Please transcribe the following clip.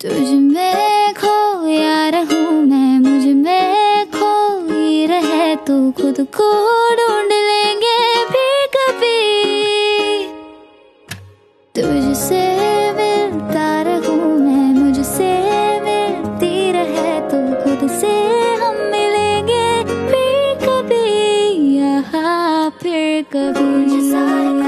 तुझ में खोया रहूं मैं, मुझ में खोई रहे तू, खुद को ढूंढ लेंगे फिर कभी। तुझसे मिलता रहूं मैं, मुझसे मिलती रहे तू, खुद से हम मिलेंगे फिर कभी, यहाँ फिर कभी।